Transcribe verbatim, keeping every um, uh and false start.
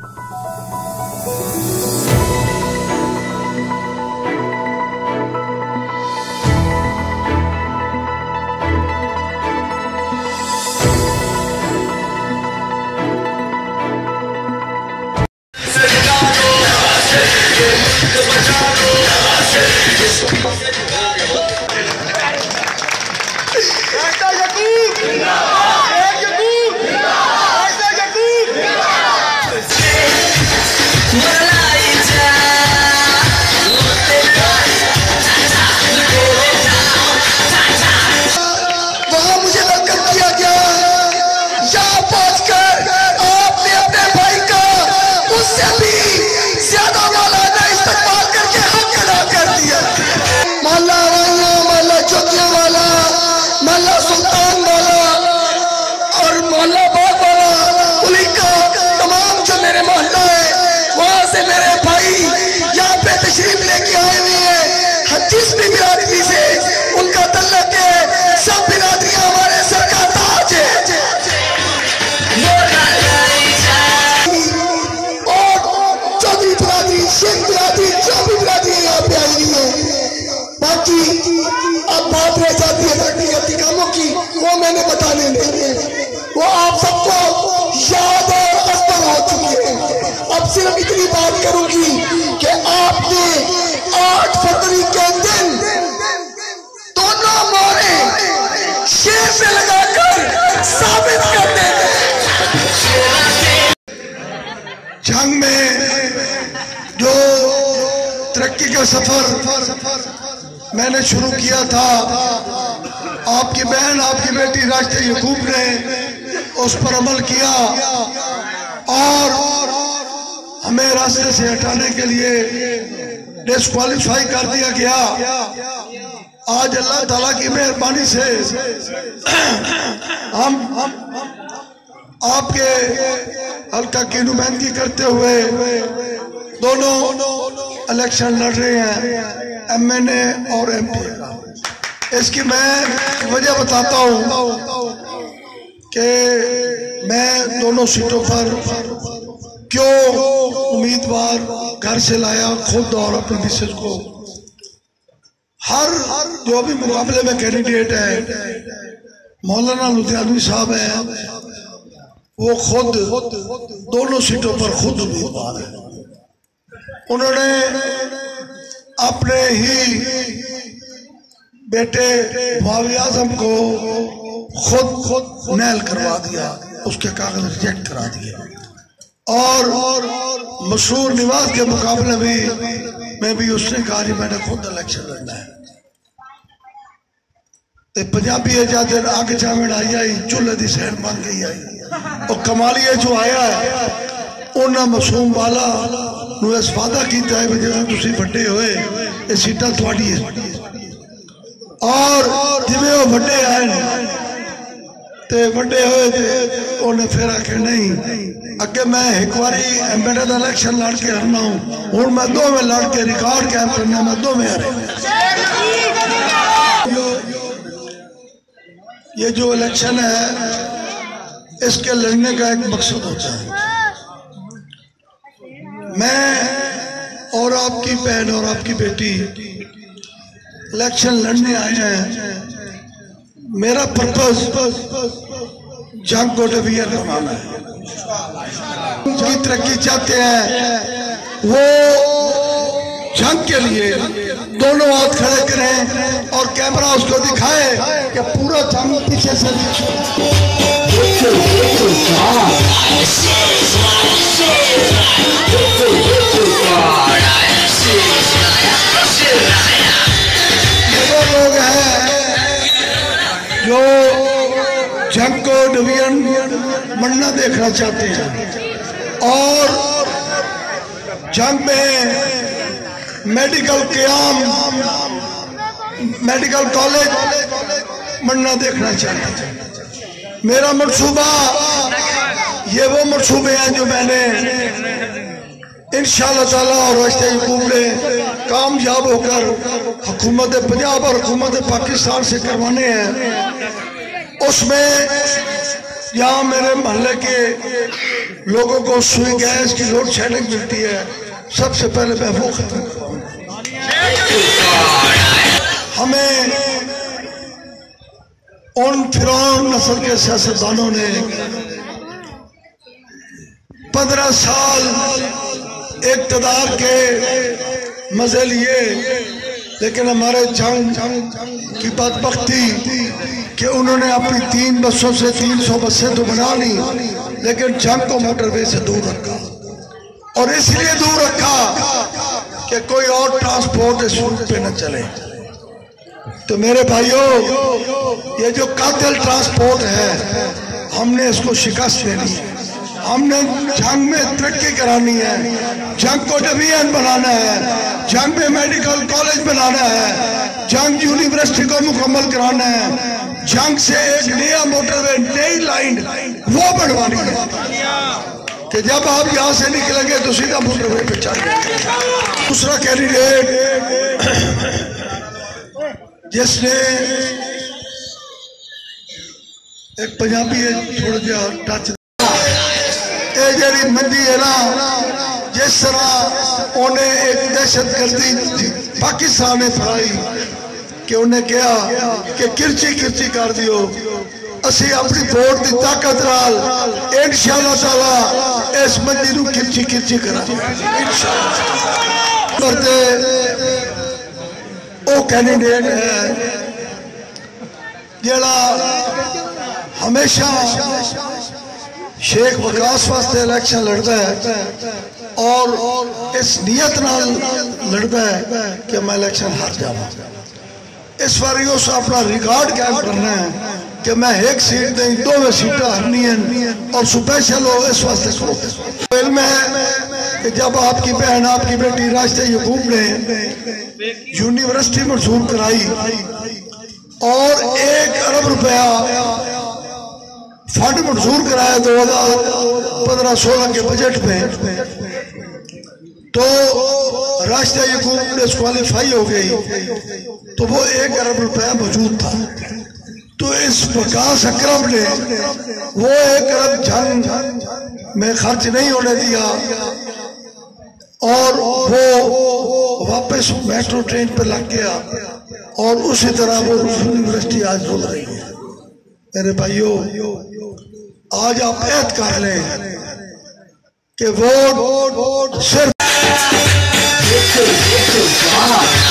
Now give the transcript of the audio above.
अब बात रह जाती है व्यक्तिगत कामों की, वो मैंने बताने नहीं है, वो आप सबको याद और अस्तर हो चुकी है। अब सिर्फ इतनी बात करूंगी कि आपने आठ फरवरी के दिन दोनों मोहरे शेर से लगाकर साबित कर देंगे। जंग में जो तरक्की का सफर मैंने शुरू किया था, आपकी बहन आपकी बेटी राशिदा यकूब ने उस पर अमल किया और हमें रास्ते से हटाने के लिए डिस्क्वालीफाई कर दिया गया। आज अल्लाह ताला की मेहरबानी से हम आपके हल्का की नुमाइंदगी करते हुए दोनों इलेक्शन लड़ रहे हैं, एम एन ए और एम पी। इसकी मैं वजह बताता हूँ कि मैं दोनों सीटों पर क्यों उम्मीदवार घर से लाया खुद और अपने मिसेज को। हर जो भी मुकाबले में कैंडिडेट है, मौलाना लुधियानवी साहब है, वो खुद दोनों सीटों पर खुद उम्मीदवार है। उन्होंने अपने ही बेटे मुआविया आजम को खुद खुद नैल करवा दिया, उसके कागज रिजेक्ट करा दिए। और मशहूर निवाज के मुकाबले में मैं भी उसने कहा कि मैंने खुद इलेक्शन लड़ना है। ते पंजाबी आजादी अग जावण आई आई चूल्हे की सैन बन गई आई। और कमालिए जो आया है उन्हें मासूम वाला इस वादा किया है जो तुम वड्डे होए ये सीटा तुहाडी है। और जिवें वो वड्डे आए ते वड्डे होए ते उन्हें फिर आखे नहीं अगे मैं एक बार एम एन ए का इलेक्शन लड़ के हरना हूँ, हूँ मैं दो में लड़ के रिकॉर्ड कैम करना, मैं दो में हरे। ये जो इलेक्शन है इसके लड़ने का एक मकसद होता है। मैं और आपकी बहन और आपकी बेटी इलेक्शन लड़ने आए हैं। मेरा पर्पस जंग को डिवीजन करवाना है। की तरक्की चाहते हैं वो जंग के लिए दोनों हाथ खड़े करें और कैमरा उसको दिखाए कि पूरा जंग पीछे से ये लोग हैं जो जंग को डिवीजन बनना देखना चाहते हैं और जंग में मेडिकल क्याम मेडिकल कॉलेज बनना देखना चाहते हैं। मेरा मंसूबा ये वो मंसूबे हैं जो मैंने इंशाअल्लाह ताला और राशिदा यकूब ने कामयाब होकर हुकूमत पंजाब और हुकूमत पाकिस्तान से करवाने हैं। उसमें यहाँ मेरे मोहल्ले के लोगों को सुई गैस की लोड शेडिंग मिलती है, सबसे पहले मैं वो खत्म करूँ। हमें उन फिरौन नस्ल के सियासतदानों ने पंद्रह साल इक़्तिदार के मजे लिए, लेकिन हमारे जंग की बदबख्ती कि उन्होंने अपनी तीन बसों से तीन सौ बसें तो बना ली, लेकिन जंग को मोटरवे से दूर रखा। और इसलिए दूर रखा कि कोई और ट्रांसपोर्ट इस रूट पे न चले। तो मेरे भाइयों, ये जो कातिल ट्रांसपोर्ट है, हमने इसको शिकस्त देनी है। हमने जंग में तरक्की करानी है, जंग को डिवीजन बनाना है, जंग में मेडिकल कॉलेज बनाना है, जंग यूनिवर्सिटी को मुकम्मल कराना है, जंग से एक नया मोटरवे, नई लाइन वो बनवानी है कि जब आप यहाँ से निकलेंगे तो सीधा मोटरवे पे चलेंगे। दूसरा कैंडिडेट जिसने एक पंजाबी है थोड़ा जा टच जी मंदी है ना, जिस तरह उन्हें एक दहशत गर्दी पाकिस्तान ने फैलाई कि उन्हें कहा कि किरची किरची कर दियो, असी अपनी वोट की ताकत नाल इंशाअल्लाह ताला इस मंदी नूं किरची किरची करांगे। करते वो कैंडिडेट है जिहड़ा हमेशा शेख वकास वास्ते इलेक्शन लड़ता है और इस नियत नाल लड़ता है कि मैं इलेक्शन हार जाऊँ। इस बार उस अपना रिकॉर्ड कायम करना है कि मैं एक सीट नहीं दो में सीटें हरनी है और स्पेशल हो इस वास्ते करो। इल्म है कि जब आपकी बहन आपकी बेटी रास्ते यकूब ने यूनिवर्सिटी मंजूर कराई और एक अरब रुपया फंड मंजूर कराया दो हजार पंद्रह सोलह के बजट में, तो रास्ता यकूब डिस्क्वालीफाई हो गई, तो वो एक अरब रुपया मौजूद था। तो इस वकास अकरम ने वो एक अरब जंग में खर्च नहीं होने दिया और वो वापस मेट्रो ट्रेन पर लग गया और उसी तरह वो यूनिवर्सिटी आज बोल रही है। मेरे भाइयों, आज आप ऐद कर लें कि वोट सिर्फ